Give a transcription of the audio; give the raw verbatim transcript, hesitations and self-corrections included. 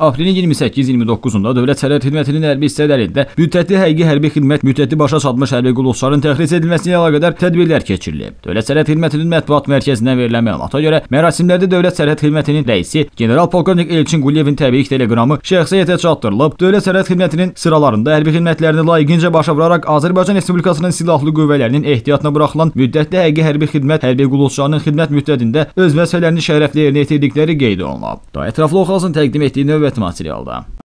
Aprelin iyirmi səkkiz iyirmi doqquzunda Dövlət Sərhəd Xidmətinin hərbi hissələrində müddətli həqiqi hərbi xidmət müddəti başa çatmış hərbi qulluqçuların təxris edilməsinə əlaqədar tədbirlər keçirilib. Dövlət Sərhəd Xidmətinin mətbuat mərkəzindən verilən məlumata görə mərasimlərdə Dövlət Sərhəd Xidmətinin rəisi general polkovnik Elçin Quliyevin təbrik teleqramı şəxsiyyətə çatdırılıb. Dövlət Sərhəd Xidmətinin sıralarında hərbi xidmətlərini layiqincə başa vuraraq Azərbaycan Respublikasının silahlı qüvvələrinin ehtiyatına buraxılan müddətli həqiqi hərbi xidmət hərbi qulluqçularının xidmət müddətində öz vəzifələrini şərəfli yerinə yetirdikləri qeyd olunub. Daha ətraflı oxulasın təqdim etdiyi növbəti materialda.